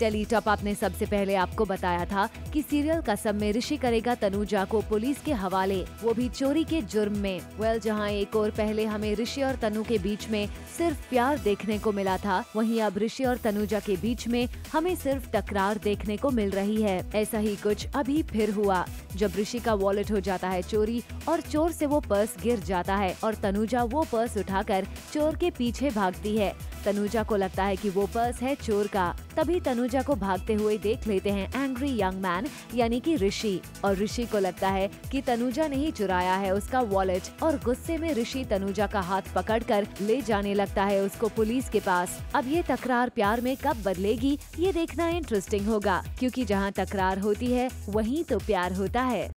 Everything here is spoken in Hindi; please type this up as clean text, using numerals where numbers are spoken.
टेली टॉप अप ने सबसे पहले आपको बताया था कि सीरियल कसम में ऋषि करेगा तनुजा को पुलिस के हवाले, वो भी चोरी के जुर्म में। जहां एक और पहले हमें ऋषि और तनु के बीच में सिर्फ प्यार देखने को मिला था, वहीं अब ऋषि और तनुजा के बीच में हमें सिर्फ टकरार देखने को मिल रही है। ऐसा ही कुछ अभी फिर हुआ जब ऋषि का वॉलेट हो जाता है चोरी और चोर से वो पर्स गिर जाता है और तनुजा वो पर्स उठाकर चोर के पीछे भागती है। तनुजा को लगता है कि वो पर्स है चोर का। तभी तनुजा को भागते हुए देख लेते हैं एंग्री यंग मैन यानी कि ऋषि, और ऋषि को लगता है कि तनुजा ने ही चुराया है उसका वॉलेट और गुस्से में ऋषि तनुजा का हाथ पकड़कर ले जाने लगता है उसको पुलिस के पास। अब ये तकरार प्यार में कब बदलेगी ये देखना इंटरेस्टिंग होगा, क्योंकि जहाँ तकरार होती है वहीं तो प्यार होता है।